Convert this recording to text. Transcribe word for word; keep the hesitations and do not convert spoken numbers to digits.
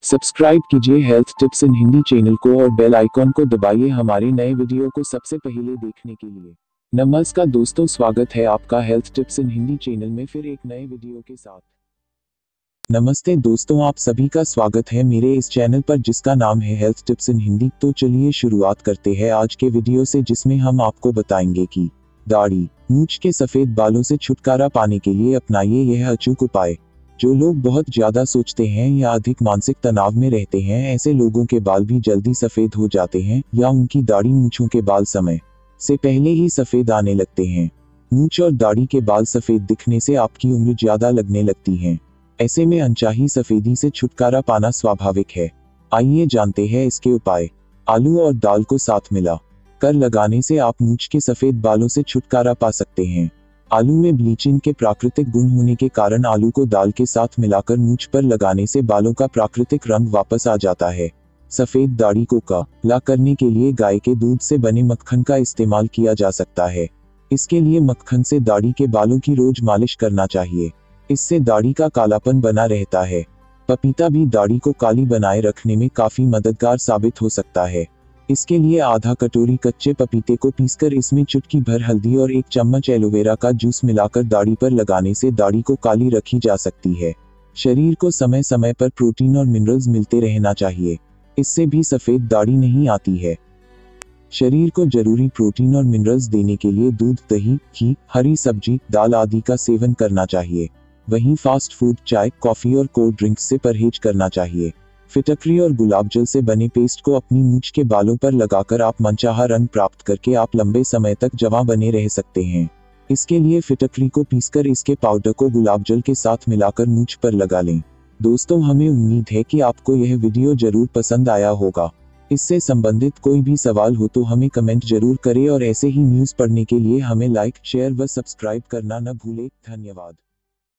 Subscribe कीजिए health tips in Hindi channel को और बेल आइकॉन को दबाइए हमारे नए वीडियो को सबसे पहले देखने के लिए। नमस्कार दोस्तों, स्वागत है आपका health tips in Hindi channel में फिर एक नए वीडियो के साथ। नमस्ते दोस्तों, आप सभी का स्वागत है मेरे इस चैनल पर जिसका नाम है हेल्थ टिप्स इन हिंदी। तो चलिए शुरुआत करते हैं आज के वीडियो से, जिसमें हम आपको बताएंगे कि दाढ़ी मूंछ के सफेद बालों से छुटकारा पाने के लिए अपनाइए यह अचूक उपाय। जो लोग बहुत ज्यादा सोचते हैं या अधिक मानसिक तनाव में रहते हैं, ऐसे लोगों के बाल भी जल्दी सफेद हो जाते हैं या उनकी दाढ़ी मूंछों के बाल समय से पहले ही सफेद आने लगते हैं। मूंछ और दाढ़ी के बाल सफेद दिखने से आपकी उम्र ज्यादा लगने लगती है। ऐसे में अनचाही सफेदी से छुटकारा पाना स्वाभाविक है। आइए जानते हैं इसके उपाय। आलू और दाल को साथ मिला कर लगाने से आप मूंछ के सफेद बालों से छुटकारा पा सकते हैं। आलू में ब्लीचिंग के प्राकृतिक गुण होने के कारण आलू को दाल के साथ मिलाकर मूंछ पर लगाने से बालों का प्राकृतिक रंग वापस आ जाता है। सफेद दाढ़ी को काला करने के लिए गाय के दूध से बने मक्खन का इस्तेमाल किया जा सकता है। इसके लिए मक्खन से दाढ़ी के बालों की रोज मालिश करना चाहिए। इससे दाढ़ी का कालापन बना रहता है। पपीता भी दाढ़ी को काली बनाए रखने में काफी मददगार साबित हो सकता है। इसके लिए आधा कटोरी कच्चे पपीते को पीसकर इसमें चुटकी भर हल्दी और एक चम्मच एलोवेरा का जूस मिलाकर दाढ़ी पर लगाने से दाढ़ी को काली रखी जा सकती है। शरीर को समय समय पर प्रोटीन और मिनरल्स मिलते रहना चाहिए, इससे भी सफेद दाढ़ी नहीं आती है। शरीर को जरूरी प्रोटीन और मिनरल्स देने के लिए दूध, दही, घी, हरी सब्जी, दाल आदि का सेवन करना चाहिए। वहीं फास्ट फूड, चाय, कॉफी और कोल्ड ड्रिंक्स से परहेज करना चाहिए। फिटकरी और गुलाब जल से बने पेस्ट को अपनी मूंछ के बालों पर लगाकर आप मनचाहा रंग प्राप्त करके आप लंबे समय तक जवां बने रह सकते हैं। इसके लिए फिटकरी को पीसकर इसके पाउडर को गुलाब जल के साथ मिलाकर मूंछ पर लगा लें। दोस्तों, हमें उम्मीद है कि आपको यह वीडियो जरूर पसंद आया होगा। इससे संबंधित कोई भी सवाल हो तो हमें कमेंट जरूर करें और ऐसे ही न्यूज पढ़ने के लिए हमें लाइक, शेयर व सब्सक्राइब करना न भूलें। धन्यवाद।